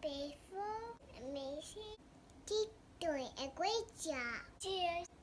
Before, amazing. Keep doing a great job. Cheers.